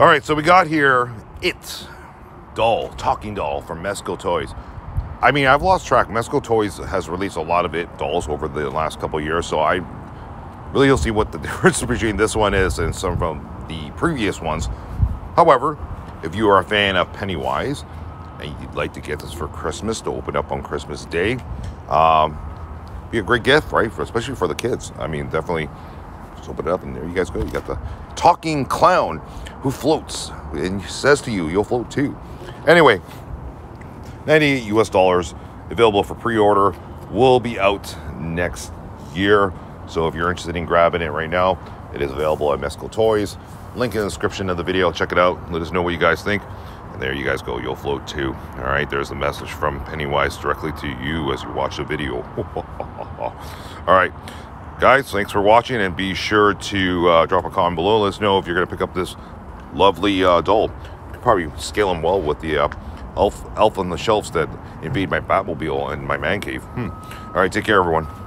All right, so we got here It doll, talking doll from Mezco Toys. I mean, I've lost track. Mezco Toys has released a lot of It dolls over the last couple of years, so I really don't see what the difference between this one is and some from the previous ones. However, if you are a fan of Pennywise and you'd like to get this for Christmas to open up on Christmas Day, be a great gift, right? Especially for the kids. I mean, definitely just open it up and there you guys go. You got the talking clown who floats and says to you, you'll float too. Anyway, $98 US, available for pre-order, will be out next year. So if you're interested in grabbing it right now, it is available at Mezco Toys. Link in the description of the video. Check it out. Let us know what you guys think. And there you guys go. You'll float too. All right. There's the message from Pennywise directly to you as you watch the video. All right. Guys, thanks for watching. And be sure to drop a comment below. Let us know if you're going to pick up this lovely doll. You could probably scale them well with the elf on the shelves that invade my Batmobile and my man cave. All right. Take care, everyone.